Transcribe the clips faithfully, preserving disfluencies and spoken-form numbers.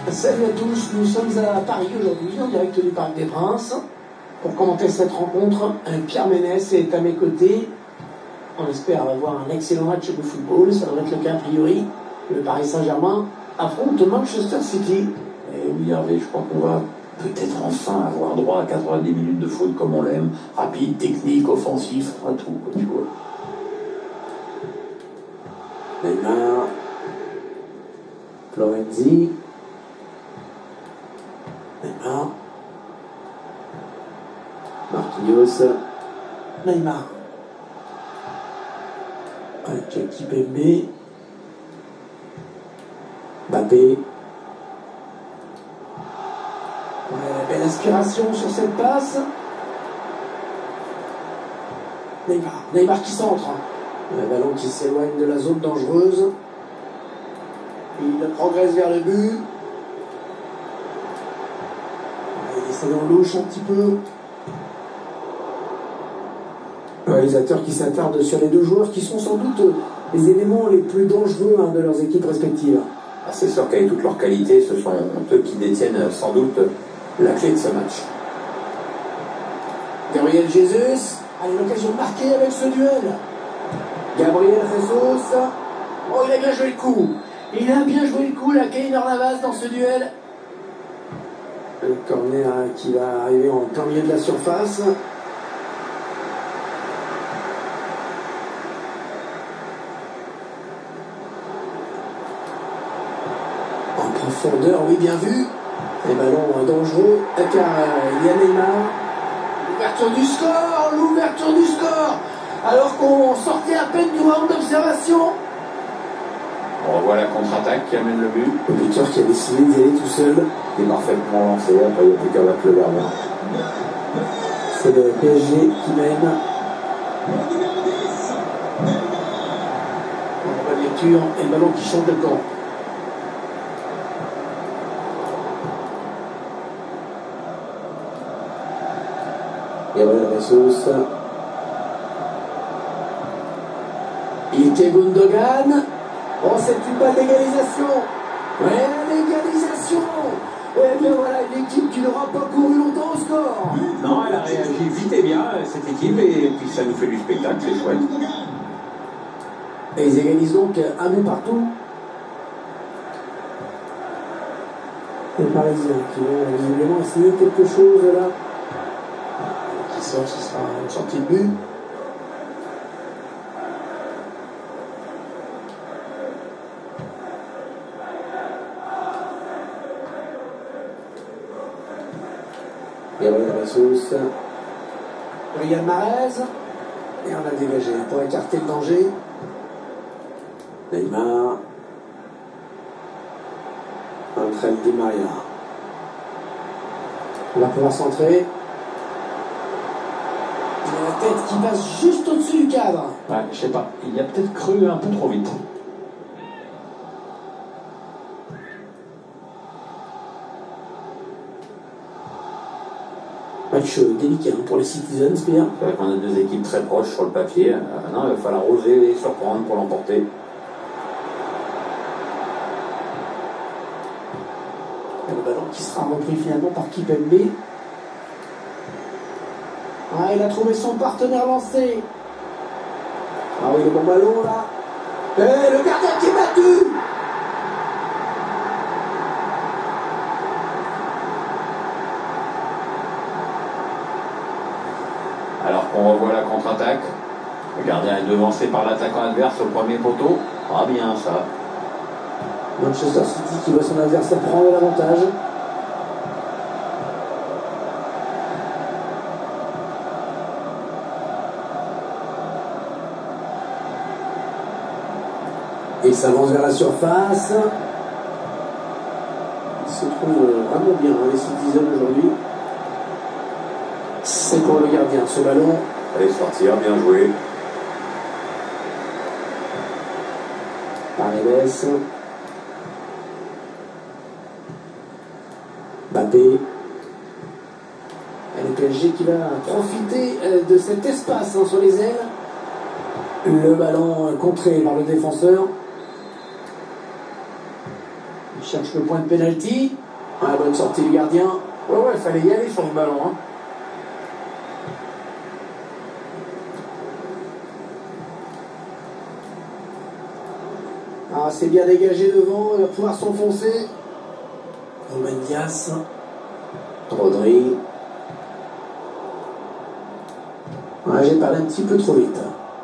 Salut à tous, nous sommes à Paris aujourd'hui, en direct du Parc des Princes. Pour commenter cette rencontre, Pierre Ménès est à mes côtés. On espère avoir un excellent match de football, ça devrait être le cas a priori. Le Paris Saint-Germain affronte Manchester City. Et oui, Hervé, je crois qu'on va peut-être enfin avoir droit à quatre-vingt-dix minutes de foot comme on l'aime. Rapide, technique, offensif, à tout, quoi, tu vois. Neymar, Florenzi, Neymar, Marquinhos, Neymar, Jackie Pembe, Mbappé. Ouais, belle aspiration sur cette passe. Neymar, Neymar qui centre. Le ballon qui s'éloigne de la zone dangereuse. Il progresse vers le but. Il essaie en louche un petit peu. Le réalisateur qui s'attarde sur les deux joueurs qui sont sans doute les éléments les plus dangereux hein, de leurs équipes respectives. Ah, c'est sûr qu'avec toutes leurs qualités, ce sont eux qui détiennent sans doute la clé de ce match. Gabriel Jesus a l'occasion de marquer avec ce duel. Gabriel Jesus. Oh, il a bien joué le coup. Il a bien joué le coup, la Keylor Navas dans ce duel. Le corner qui va arriver en plein milieu de la surface. En profondeur, oui, bien vu. Les ballons dangereux, car il y a Neymar. L'ouverture du score, l'ouverture du score. Alors qu'on sortait à peine du round d'observation. On revoit la contre-attaque qui amène le but. Le buteur qui a décidé d'y aller tout seul. Il est parfaitement lancé, après il n'y a plus qu'à battre le gardien. C'est le P S G qui mène. La lecture et le ballon qui change de camp. Gabriel Jesus. Ike Gundogan. Oh, c'est une balle d'égalisation. Ouais, l'égalisation. Et bien voilà, une équipe qui n'aura pas couru longtemps au score. Non, elle a réagi vite et bien, cette équipe, et puis ça nous fait du spectacle, c'est chouette. Et ils égalisent donc un but partout. Les Parisiens qui vont visiblement essayer quelque chose là. Qui sort, ce sera une sortie de but. Gabriel Jesus, Riyad Mahrez, et on a dégagé pour écarter le danger. Neymar, André Di Maria. On va pouvoir centrer. Il a la tête qui passe juste au-dessus du cadre. Ouais, je sais pas, il a peut-être cru un peu trop vite. Match délicat pour les Citizens, Pierre. C'est vrai qu'on a deux équipes très proches sur le papier. Euh, non, il va falloir oser et surprendre pour l'emporter. Le ballon qui sera repris finalement par Kipembe. Ah, il a trouvé son partenaire lancé. Ah oui, le bon ballon là. Et le gardien qui est battu. Alors qu'on revoit la contre-attaque, le gardien est devancé par l'attaquant adverse au premier poteau. Ah bien ça. Manchester City qui voit son adversaire prendre l'avantage. Et il s'avance vers la surface. Il se trouve vraiment bien, hein, les Citizens aujourd'hui. C'est pour le gardien, ce ballon. Allez sortir, bien joué. Paredes. Mbappé. Et le P S G qui va profiter de cet espace hein, sur les ailes. Le ballon contré par le défenseur. Il cherche le point de pénalty. Ah, bonne sortie du gardien. Ouais, ouais, il fallait y aller sur le ballon. Hein. Ah, c'est bien dégagé devant, il va pouvoir s'enfoncer. Ruben Dias. Rodri. Ouais, j'ai parlé un petit peu trop vite.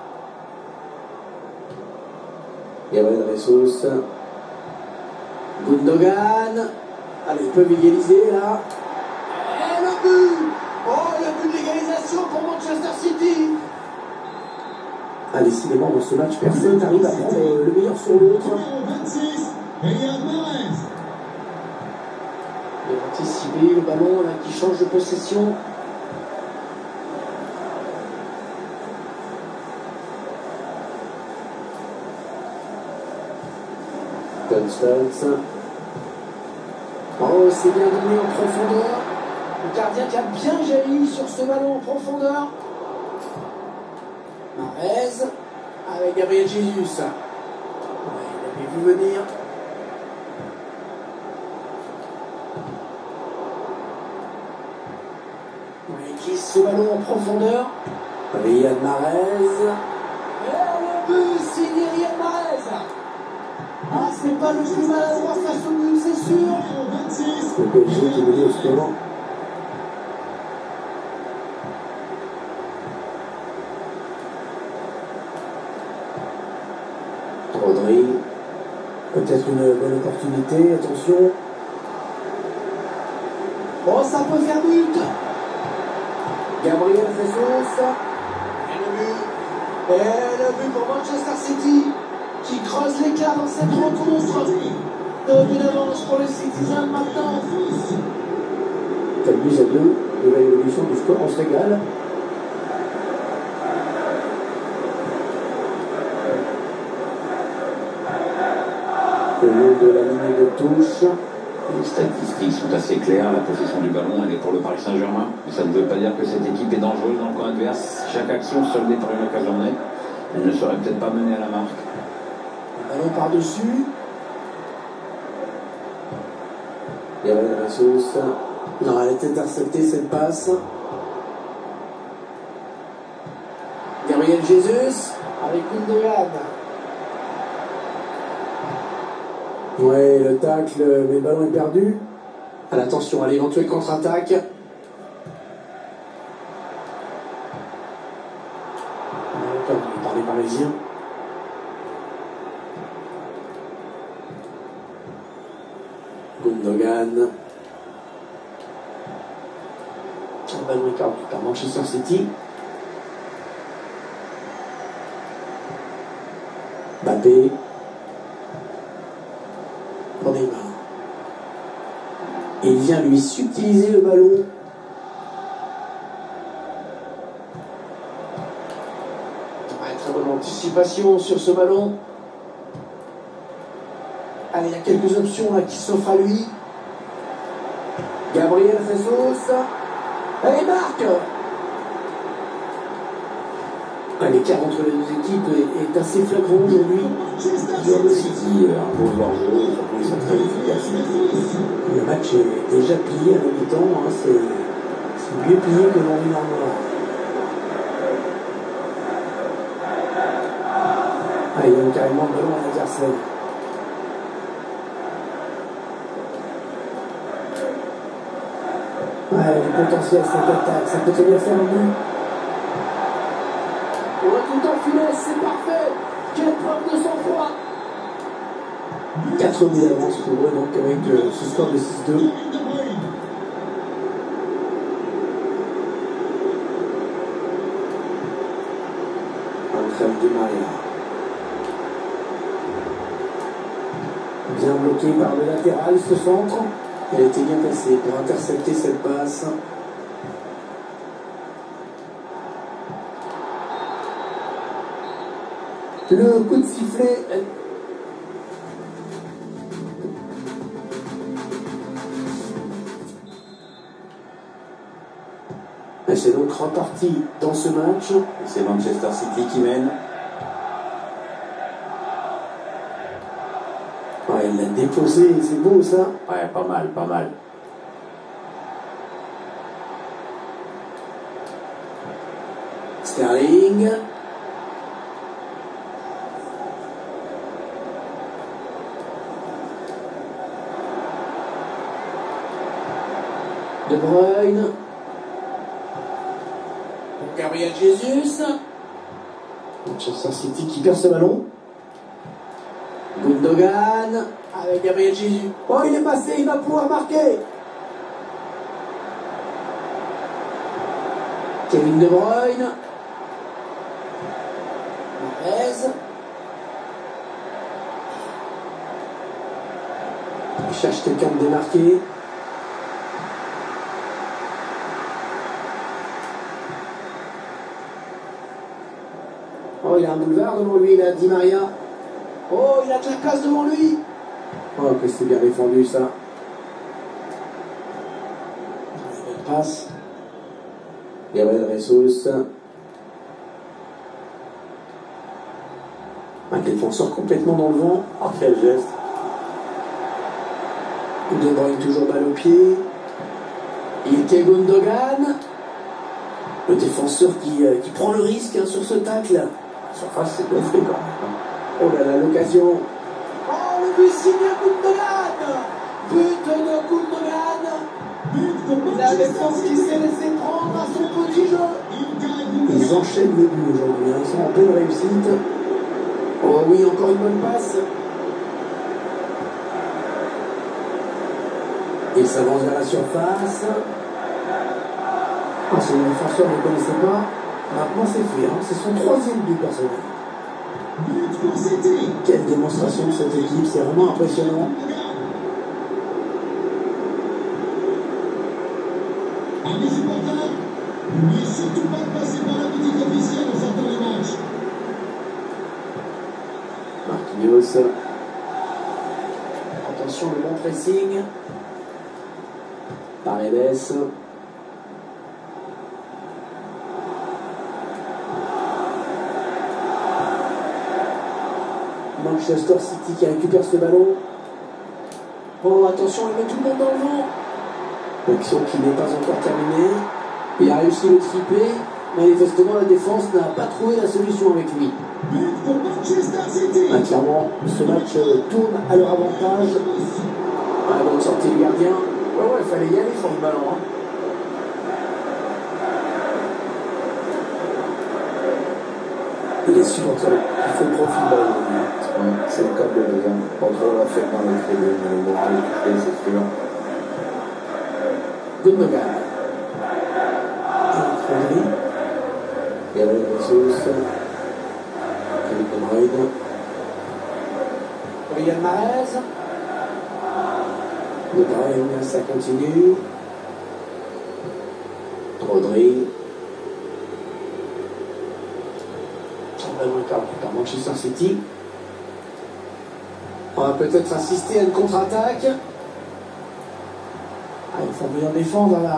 Gabriel Jesus. Gundogan. Allez, ils peuvent égaliser là. Et le but! Oh, le but d'égalisation pour Manchester City! Ah, décidément, dans ce match, personne n'arrive à prendre le meilleur sur l'autre. Il a anticipé le ballon là, qui change de possession. Constance. Oh, c'est bien donné en profondeur. Le gardien qui a bien jailli sur ce ballon en profondeur. Mahrez avec Gabriel Jesus. Ouais, il avait vu venir. Ouais, il glisse ce ballon en profondeur. Riyad Mahrez. Et le but signé Riyad Mahrez. Ah, c'est pas le plus maladroit face au but, c'est sûr. Le P S G qui menait au score. Rodri. Peut-être une bonne opportunité, attention. Oh, ça peut faire but. Gabriel Jesus. Et le but. Et le but pour Manchester City, qui creuse l'écart dans cette rencontre. Deux buts d'avance pour les Citizens maintenant. quatre buts à deux, nouvelle évolution du score, on se régale. Au long de la ligne de touche. Les statistiques sont assez claires, la possession du ballon elle est pour le Paris Saint-Germain. Mais ça ne veut pas dire que cette équipe est dangereuse dans le camp adverse. Chaque action soldée par une occasion nette, elle ne serait peut-être pas menée à la marque. Le ballon par-dessus. Gabriel Jesus. Non, elle est interceptée cette passe. Gabriel Jesus avec Gundogan. Ouais, le tacle, mais le ballon est perdu. À l'attention à l'éventuelle contre-attaque. Par les Parisiens. Gundogan. Le ballon est perdu par Manchester City. Mbappé. Pour Neymar. Et il vient lui subtiliser le ballon. Ouais, très bonne anticipation sur ce ballon. Allez, il y a quelques options là qui s'offrent à lui. Gabriel Jesus. Et il marque. Ah, l'écart entre les deux équipes est, est assez flagrant aujourd'hui. Joueurs de City imposent leur jeu, surtout ils sont très efficaces. Le match est déjà plié à la mi-temps, hein, c'est mieux plié que l'ordinaire. Ah, il donne carrément le ballon à l'adversaire. Ouais, du potentiel cette attaque, ça peut très bien faire un but. On va tout en finesse, c'est parfait. Quelle preuve de sang-froid. quatre buts d'avance pour eux, donc avec euh, ce score de six deux. Angel Di Maria. Bien bloqué par le latéral, ce centre. Elle a été bien placée pour intercepter cette passe. Le coup de sifflet. Et c'est donc reparti dans ce match. C'est Manchester City qui mène. Ouais, il l'a déposé, c'est beau ça. Ouais, pas mal, pas mal. Sterling. De Bruyne. Gabriel Jesus. Manchester City qui perd ce ballon. Gundogan avec Gabriel Jesus. Oh, il est passé, il va pouvoir marquer. Kevin De Bruyne. Mahrez. Il cherche quelqu'un de démarqué. Oh, il a un boulevard devant lui, il a Di Maria. Oh, il a de la place devant lui. Oh, que c'est bien défendu ça. Belle passe. Gabriel Jesus. Un défenseur complètement dans le vent. Oh, quel geste. De Bruyne toujours balle au pied. Il était Gundogan. Le défenseur qui, euh, qui prend le risque hein, sur ce tacle. La surface, c'est gonflé quand même. Oh là là, l'occasion. Oh, le but signé Gundogan. But de Gundogan. La défense qui s'est laissée prendre à son petit jeu. Ils enchaînent les buts aujourd'hui. Hein. Ils sont en pleine réussite. Oh oui, encore une bonne passe. Il s'avance vers la surface. Ah, c'est le défenseur, ne le connaissait pas. Maintenant, c'est fait. Hein. C'est son troisième but personnel. Quelle démonstration de cette équipe. C'est vraiment impressionnant. Amis supporters, n'oubliez surtout pas de passer par la boutique officielle en sortant les matchs. Marquinhos. Attention, le bon pressing. Paredes. Manchester City qui récupère ce ballon. Oh, attention, il met tout le monde dans le vent. L'action qui n'est pas encore terminée. Il a réussi le triplé. Manifestement, la défense n'a pas trouvé la solution avec lui. Ah, clairement, ce match tourne à leur avantage. Ah, la bonne sortie du gardien. Ouais, ouais, il fallait y aller sur le ballon. Hein. Les supporters, il faut le profil de Ouais, c'est le cas de le dire. Pas trop la fête dans les tribunes, mais le moral est touché, c'est sûr. Gundogan. Rodri. Gabriel Jesus. Kevin De Bruyne. Riyad Mahrez. De Bruyne, ça continue. Rodri. Son ballon est perdu par Manchester City. On va peut-être assister à une contre-attaque. Ah, il faut bien défendre là.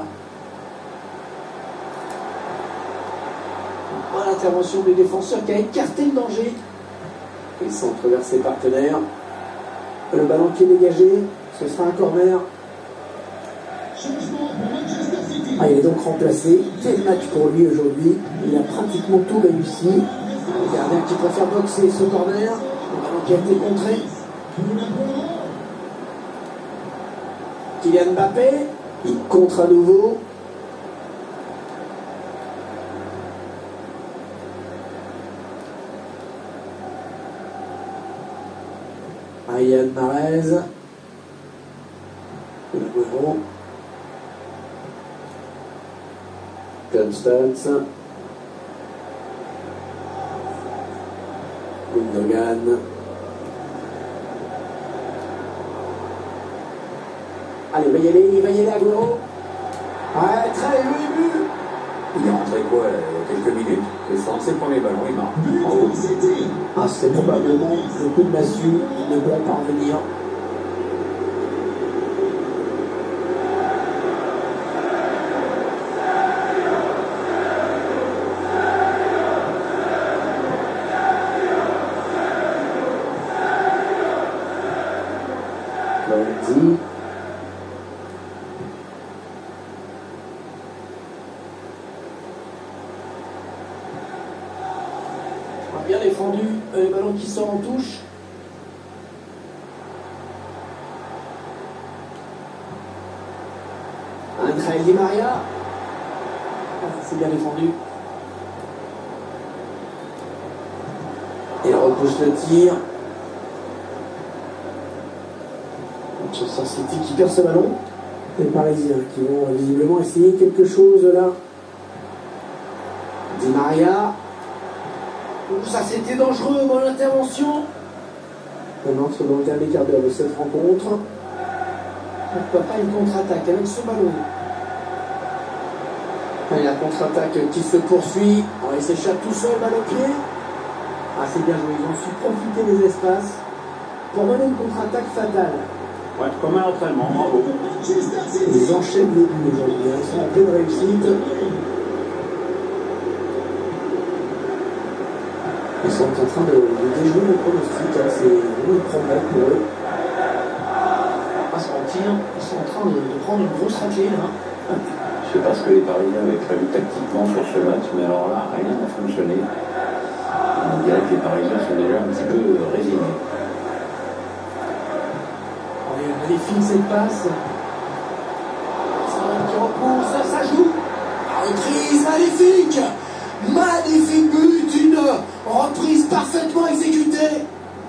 Voilà l'intervention des défenseurs qui a écarté le danger. Ils sont vers ses partenaires. Le ballon qui est dégagé, ce sera un corner. Ah, il est donc remplacé. Quel match pour lui aujourd'hui. Il a pratiquement tout réussi. Le gardien qui préfère boxer ce corner. Le ballon qui a été contré. Kylian Mbappé, il contre à nouveau. Riyad Mahrez. Agüero. Constance. Gundogan. Allez, il va y aller, il va y aller Agüero. Ouais, très joli but. Il est rentré quoi, euh, quelques minutes. Et c'est c'est le premier ballon, il marque. En haut. Ah, c'est probablement le coup de massue qui ne vont parvenir. Lorenzi. Bien défendu, le ballon qui sort en touche. Angel Di Maria. C'est bien défendu. Il repousse le tir. Manchester City qui perd ce ballon. Les Parisiens qui vont visiblement essayer quelque chose là. Di Maria. Ça c'était dangereux, bonne intervention. On entre dans le dernier quart d'heure de cette rencontre. Pourquoi pas une contre-attaque avec ce ballon. Et la contre-attaque qui se poursuit. Oh, il s'échappe tout seul, balle au pied. Ah, c'est bien joué, ils ont su profiter des espaces pour mener une contre-attaque fatale. Ouais, comme un entraînement, bravo. Ils enchaînent les buts aujourd'hui, ils sont en pleine réussite. Ils sont en train de, de déjouer le pronostic, hein. C'est vraiment une progrès pour eux. On va pas se mentir, ils sont en train de, de prendre une grosse raclée là. Je sais pas ce que les Parisiens avaient prévu tactiquement sur ce match, mais alors là, rien n'a fonctionné. On dirait que les Parisiens sont déjà un petit peu résignés. Oh, il est magnifique cette passe. Ça qui repousse, ça, ça joue. La reprise magnifique. Magnifique but, une reprise parfaitement exécutée.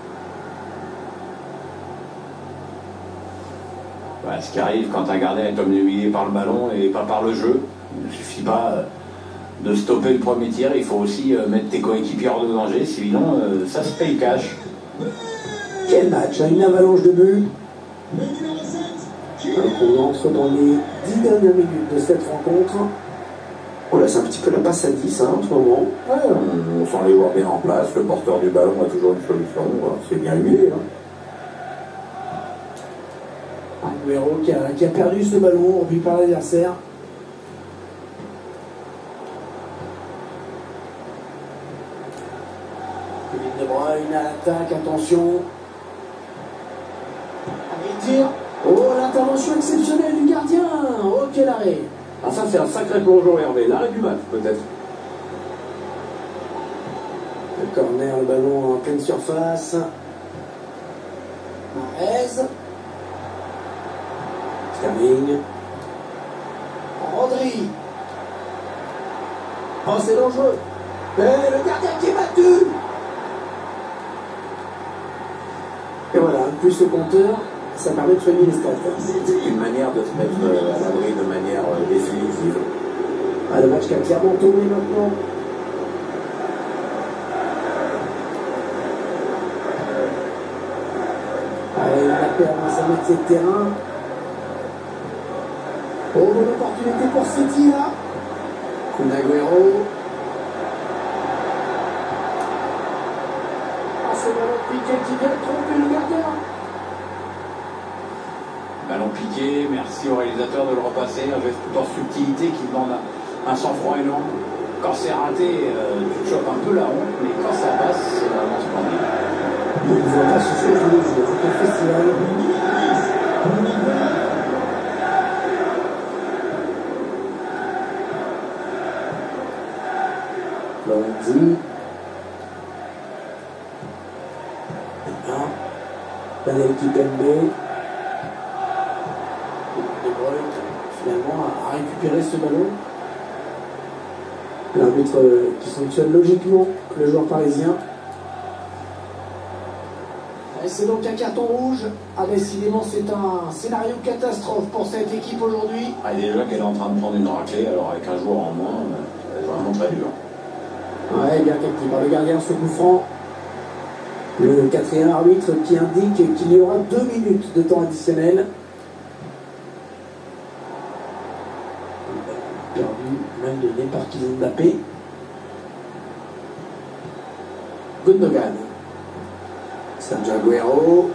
Bah, ce qui arrive quand un gardien est obnubilé par le ballon et pas par le jeu. Il ne suffit pas de stopper le premier tir, il faut aussi mettre tes coéquipiers hors de danger, sinon ça se paye cash. Quel match, hein, une avalanche de buts. Alors on entre dans les dix dernières minutes de cette rencontre. Oh là, c'est un petit peu la passe à dix hein, en ce moment. Ouais, on, on sent les joueurs bien en place, le porteur du ballon a toujours une solution, c'est bien huilé. Hein. Agüero qui a, qui a perdu ce ballon, repris par l'adversaire. Kevin De Bruyne à l'attaque, attention. Allez, tir. Oh, l'intervention exceptionnelle du gardien. Oh, quel arrêt. Ah ça c'est un sacré plongeon Hervé, l'arrêt du match peut-être. Le corner, le ballon en pleine surface. Mahrez. Sterling. Rodri. Oh, c'est dangereux. Et le gardien qui est battu. Et voilà, plus le compteur, ça permet de soigner les stats. C'est une manière de se mettre à l'abri de manière définitive. Ah, le match qui a clairement tourné maintenant. Allez, Mbappé avance à mettre de terrain. Oh, bonne opportunité pour City là. Kun Agüero. Ah, c'est le ballon piqué qui vient de tromper le gardien. Ballon piqué, merci au réalisateur de le repasser, un geste tout en subtilité qui demande un, un sang-froid énorme. Quand c'est raté, euh, tu te chopes un peu la honte, mais quand ça passe, c'est vraiment splendide. Il ne voit pas ce jeu, c'est un festival. Lorenzi. Daniel Kimpembe. De Bruyne, finalement, a récupéré ce ballon. L'arbitre qui sanctionne logiquement le joueur parisien. Et c'est donc un carton rouge. Ah, décidément, c'est un scénario catastrophe pour cette équipe aujourd'hui. Ah, déjà qu'elle est en train de prendre une raclée, alors avec un joueur en moins, c'est vraiment très dur. Ouais, bien capté par le gardien ce coup franc. Le quatrième arbitre qui indique qu'il y aura deux minutes de temps additionnel. Perdu, même donné par Kylian Mbappé. Gundogan. Sergio Agüero.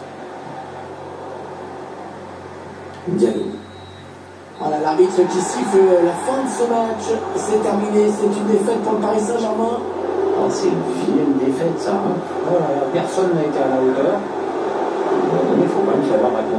Diallo. Voilà l'arbitre qui siffle la fin de ce match. C'est terminé, c'est une défaite pour le Paris Saint-Germain. Oh, c'est une vilaine défaite ça. Hein. Voilà, personne n'a été à la hauteur. Il faut faut quand même savoir raconter.